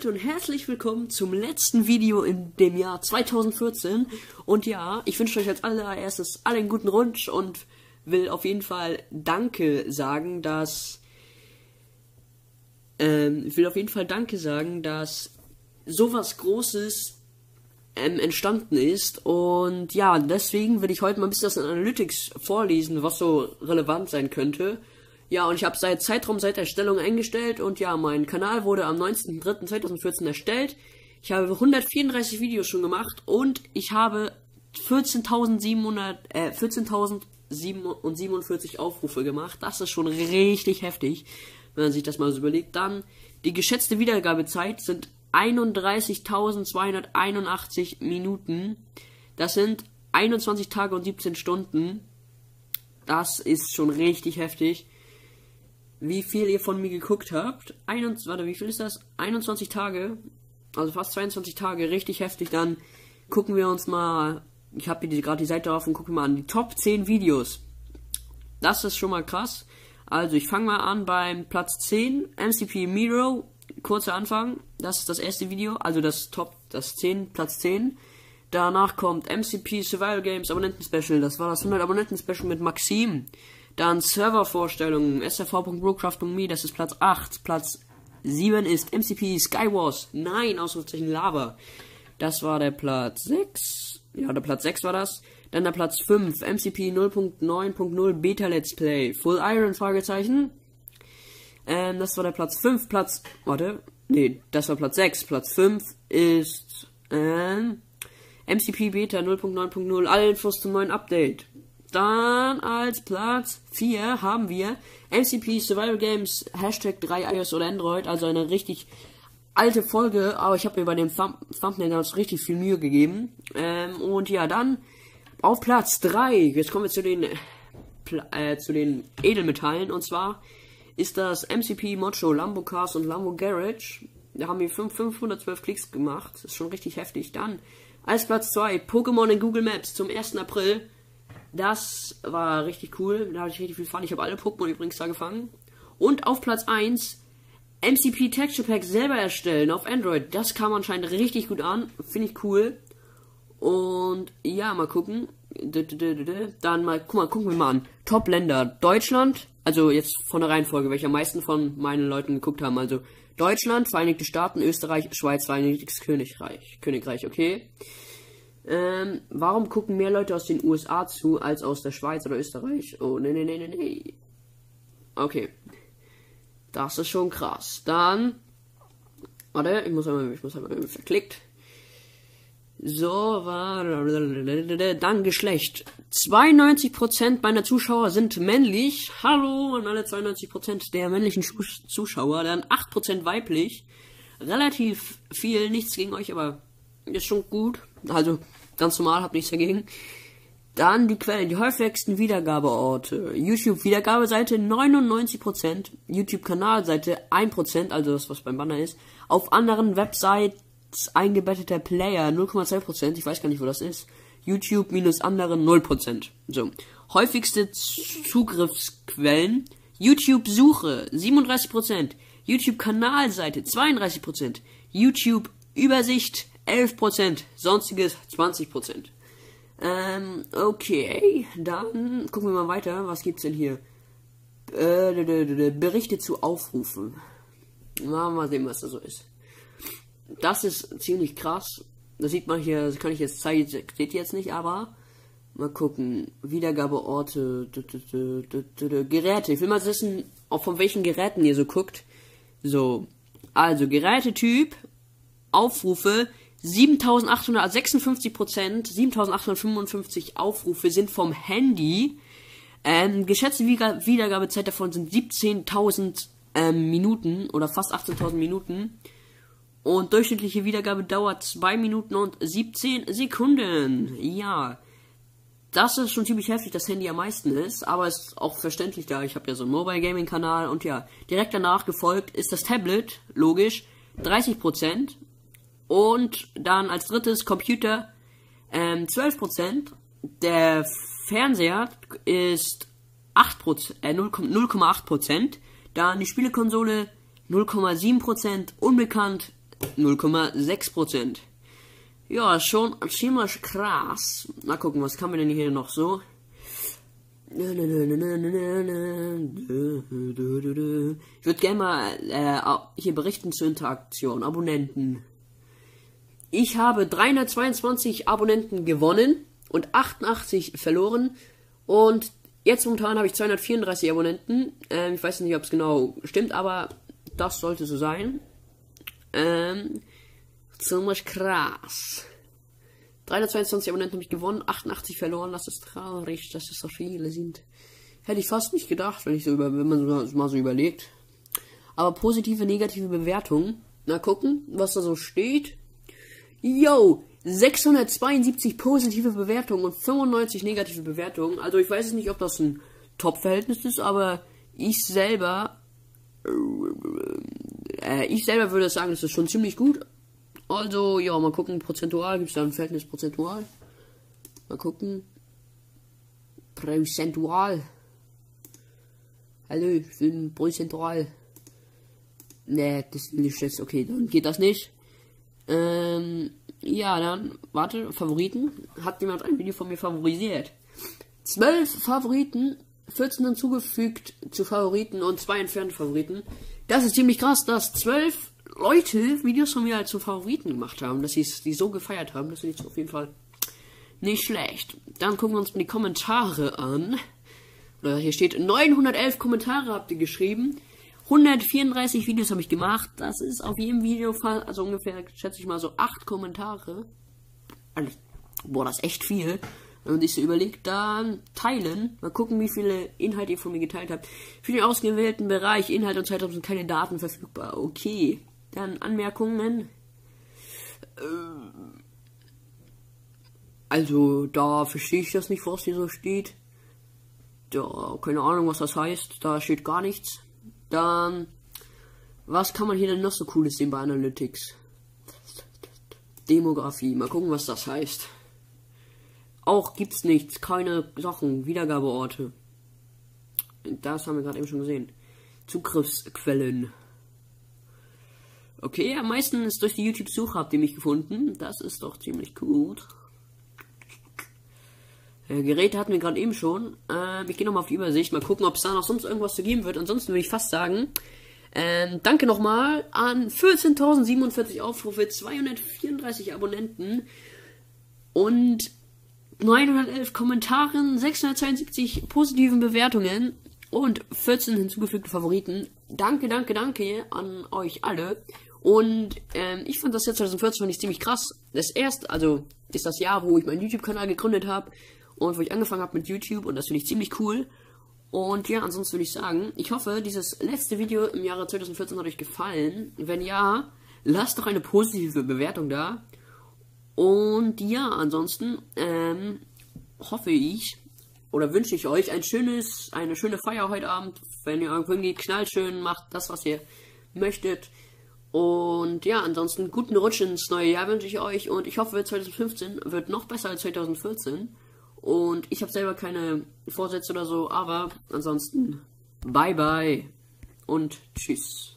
Leute und herzlich willkommen zum letzten Video in dem Jahr 2014. Und ja, ich wünsche euch als allererstes alle einen guten Rutsch und will auf jeden Fall Danke sagen, dass sowas Großes entstanden ist. Und ja, deswegen will ich heute mal ein bisschen aus den Analytics vorlesen, was so relevant sein könnte. Ja, und ich habe Zeitraum seit Erstellung eingestellt und ja, mein Kanal wurde am 19.03.2014 erstellt. Ich habe 134 Videos schon gemacht und ich habe 14.047 Aufrufe gemacht. Das ist schon richtig heftig, wenn man sich das mal so überlegt. Dann, die geschätzte Wiedergabezeit sind 31.281 Minuten. Das sind 21 Tage und 17 Stunden. Das ist schon richtig heftig. Wie viel ihr von mir geguckt habt. Wie viel ist das? 21 Tage. Also fast 22 Tage. Richtig heftig. Dann gucken wir uns mal. Ich habe hier gerade die Seite auf und gucken mal an. Die Top 10 Videos. Das ist schon mal krass. Also ich fange mal an beim Platz 10. MCP Miro. Kurzer Anfang. Das ist das erste Video. Also das Platz 10. Danach kommt MCP Survival Games Abonnenten Special. Das war das 100 Abonnenten Special mit Maxim. Dann Servervorstellungen, srv.brocraft.me, das ist Platz 8. Platz 7 ist MCP Skywars. Nein, Ausrufezeichen Lava. Das war der Platz 6. Ja, der Platz 6 war das. Dann der Platz 5, MCP 0.9.0 Beta Let's Play. Full Iron, Fragezeichen. Das war der Platz 5. Das war Platz 6. Platz 5 ist MCP Beta 0.9.0. Alle Infos zum neuen Update. Dann als Platz 4 haben wir MCP Survival Games Hashtag 3 iOS oder Android, also eine richtig alte Folge, aber ich habe mir bei dem Thumbnail damals richtig viel Mühe gegeben. Und ja, dann auf Platz 3, jetzt kommen wir zu den Edelmetallen, und zwar ist das MCP Mocho Lambo Cars und Lambo Garage. Da haben wir 512 Klicks gemacht, das ist schon richtig heftig. Dann als Platz 2 Pokémon in Google Maps zum 1. April. Das war richtig cool, da hatte ich richtig viel Fun. Ich habe alle Pokémon übrigens da gefangen. Und auf Platz 1, MCP Texture Pack selber erstellen auf Android. Das kam anscheinend richtig gut an, finde ich cool. Und ja, mal gucken. Dann gucken wir mal an. Top-Länder. Deutschland, also jetzt von der Reihenfolge, welche am meisten von meinen Leuten geguckt haben. Also Deutschland, Vereinigte Staaten, Österreich, Schweiz, Vereinigtes Königreich, okay. Warum gucken mehr Leute aus den USA zu, als aus der Schweiz oder Österreich? Oh, nee. Okay. Das ist schon krass. Dann, warte, ich muss einmal verklickt. So, dann Geschlecht. 92% meiner Zuschauer sind männlich. Hallo an alle 92% der männlichen Zuschauer. Dann 8% weiblich. Relativ viel, nichts gegen euch, aber ist schon gut. Also, ganz normal, hab nichts dagegen. Dann die Quellen, die häufigsten Wiedergabeorte. YouTube-Wiedergabeseite 99%. YouTube-Kanalseite 1%, also das, was beim Banner ist. Auf anderen Websites eingebetteter Player 0,2%. Ich weiß gar nicht, wo das ist. YouTube minus anderen 0%. So. Häufigste Zugriffsquellen. YouTube-Suche 37%. YouTube-Kanalseite 32%. YouTube-Übersicht 11%, sonstiges 20%. Okay, dann gucken wir mal weiter. Was gibt's denn hier? Berichte zu Aufrufen. Mal sehen, was da so ist. Das ist ziemlich krass. Das sieht man hier, das kann ich jetzt zeigen, seht ihr jetzt nicht, aber mal gucken. Wiedergabeorte, Geräte. Ich will mal wissen, auch von welchen Geräten ihr so guckt. So, also Gerätetyp, Aufrufe. 7.856%, 7.855 Aufrufe sind vom Handy. Geschätzte Wiedergabezeit davon sind 17.000 Minuten oder fast 18.000 Minuten. Und durchschnittliche Wiedergabe dauert 2 Minuten und 17 Sekunden. Ja, das ist schon ziemlich heftig, dass Handy am meisten ist, aber ist auch verständlich, da ich habe ja so einen Mobile Gaming Kanal. Und ja, direkt danach gefolgt ist das Tablet, logisch, 30%. Und dann als drittes Computer 12%. Der Fernseher ist 0,8%. Dann die Spielekonsole 0,7%. Unbekannt 0,6%. Ja, schon ziemlich krass. Mal gucken, was kann man denn hier noch so? Ich würde gerne mal hier berichten zur Interaktion. Abonnenten. Ich habe 322 Abonnenten gewonnen und 88 verloren. Und jetzt momentan habe ich 234 Abonnenten. Ich weiß nicht, ob es genau stimmt, aber das sollte so sein. Ziemlich krass. 322 Abonnenten habe ich gewonnen, 88 verloren. Das ist traurig, dass es so viele sind. Hätte ich fast nicht gedacht, wenn man mal so überlegt. Aber positive, negative Bewertungen. Na gucken, was da so steht. Yo, 672 positive Bewertungen und 95 negative Bewertungen. Also ich weiß nicht, ob das ein Top-Verhältnis ist, aber ich selber würde sagen, das ist schon ziemlich gut. Also, ja, mal gucken, prozentual, gibt es da ein Verhältnis prozentual? Mal gucken. Prozentual. Hallo, ich will prozentual. Ne, das will ich jetzt, okay, dann geht das nicht. Ja, dann, warte, Favoriten. Hat jemand ein Video von mir favorisiert? 12 Favoriten, 14 hinzugefügt zu Favoriten und 2 entfernte Favoriten. Das ist ziemlich krass, dass 12 Leute Videos von mir halt zu Favoriten gemacht haben, dass sie die so gefeiert haben. Das finde ich auf jeden Fall nicht schlecht. Dann gucken wir uns mal die Kommentare an. Oder hier steht 911 Kommentare habt ihr geschrieben. 134 Videos habe ich gemacht. Das ist auf jedem Video, also ungefähr, schätze ich mal, so 8 Kommentare. Also, boah, das ist echt viel. Wenn man sich so überlegt, dann teilen. Mal gucken, wie viele Inhalte ihr von mir geteilt habt. Für den ausgewählten Bereich Inhalt und Zeitraum sind keine Daten verfügbar. Okay. Dann Anmerkungen. Also, da verstehe ich das nicht, was hier so steht. Da, keine Ahnung, was das heißt. Da steht gar nichts. Dann, was kann man hier denn noch so Cooles sehen bei Analytics? Demografie. Mal gucken, was das heißt. Auch gibt's nichts. Keine Sachen. Wiedergabeorte. Das haben wir gerade eben schon gesehen. Zugriffsquellen. Okay, am meisten ist durch die YouTube-Suche habt ihr mich gefunden. Das ist doch ziemlich gut. Geräte hatten wir gerade eben schon. Ich gehe nochmal auf die Übersicht. Mal gucken, ob es da noch sonst irgendwas zu geben wird. Ansonsten würde ich fast sagen, danke nochmal an 14.047 Aufrufe, 234 Abonnenten und 911 Kommentaren, 672 positiven Bewertungen und 14 hinzugefügte Favoriten. Danke an euch alle. Und ich fand das jetzt 2014 fand ich ziemlich krass. Das erste, also ist das Jahr, wo ich meinen YouTube-Kanal gegründet habe und wo ich angefangen habe mit YouTube, und das finde ich ziemlich cool. Und ja, ansonsten würde ich sagen, ich hoffe, dieses letzte Video im Jahre 2014 hat euch gefallen. Wenn ja, lasst doch eine positive Bewertung da. Und ja, ansonsten hoffe ich oder wünsche ich euch eine schöne Feier heute Abend. Wenn ihr irgendwo hingeht, knallt schön, macht das, was ihr möchtet. Und ja, ansonsten guten Rutsch ins neue Jahr wünsche ich euch. Und ich hoffe, 2015 wird noch besser als 2014. Und ich habe selber keine Vorsätze oder so, aber ansonsten bye bye und tschüss.